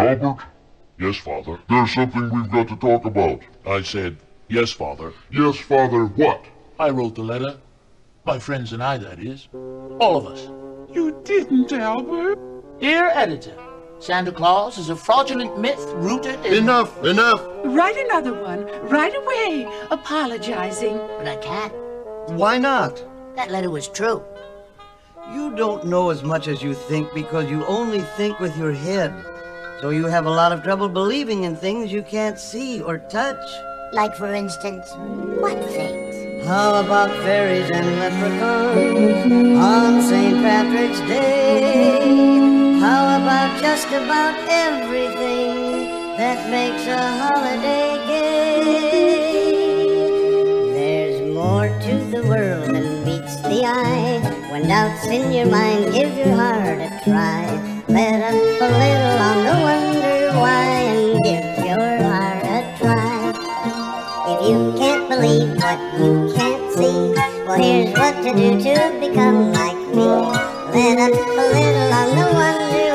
Albert? Yes, Father. There's something we've got to talk about. I said, yes, Father. Yes, Father, what? I wrote the letter. My friends and I, that is. All of us. You didn't, Albert. Dear editor, Santa Claus is a fraudulent myth rooted in... Enough! Write another one, right away, apologizing. But I can't. Why not? That letter was true. You don't know as much as you think because you only think with your head. So you have a lot of trouble believing in things you can't see or touch. Like, for instance, what things? How about fairies and leprechauns on St. Patrick's Day? How about just about everything that makes a holiday gay? There's more to the world than meets the eye. When doubt's in your mind, give your heart a try. Let up a little on the wonder why and give your heart a try. If you can't believe what you can't see, well, here's what to do to become like me. Let up a little on the wonder